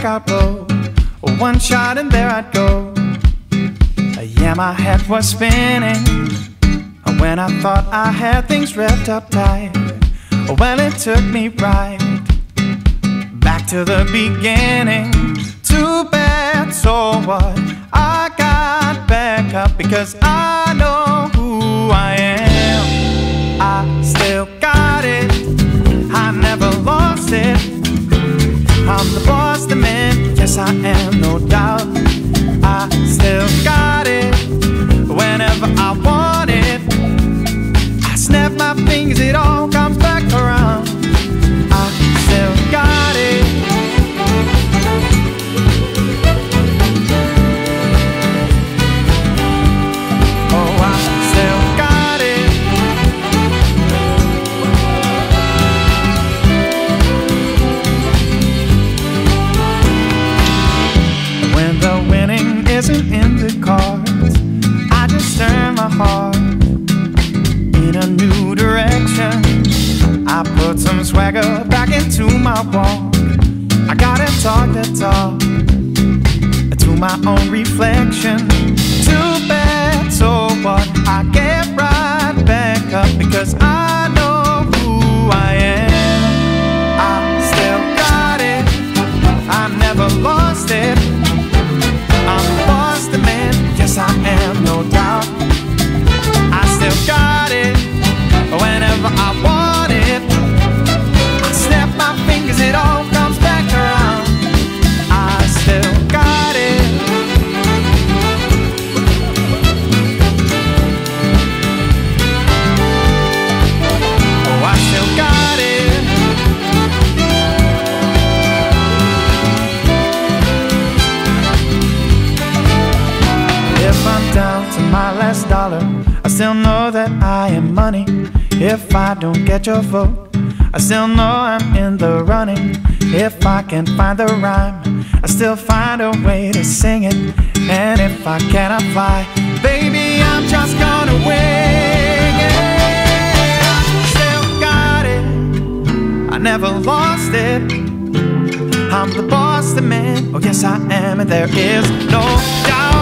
blackout road. One shot and there I'd go. Yeah, my head was spinning when I thought I had things wrapped up tight. Well, it took me right back to the beginning. Too bad, so what? I got back up because I know who I am. I still got it, I never lost it. I'm the boss, the man, yes I am, no doubt. I still got it, whenever I want it. I snap my fingers, it all comes back around. I still got it. Oh, I still got it. When the winning isn't in the cards, I just turn my heart in a new direction. I put some swagger back into my walk. I gotta talk the talk to my own reflection. Too bad, so what? I get right back up because I know who I am. I still got it, I never lost it. I'm the boss, the man, yes I am, no doubt. I still got it, whenever I want it. I snap my fingers, it all comes back around. I still got it. Oh, I still got it. If I'm down to my last dollar, I still know that I am money. If I don't get your vote, I still know I'm in the running. If I can find the rhyme, I still find a way to sing it. And if I cannot fly, baby, I'm just gonna wing it. I still got it, I never lost it. I'm the boss, the man, oh yes I am, and there is no doubt.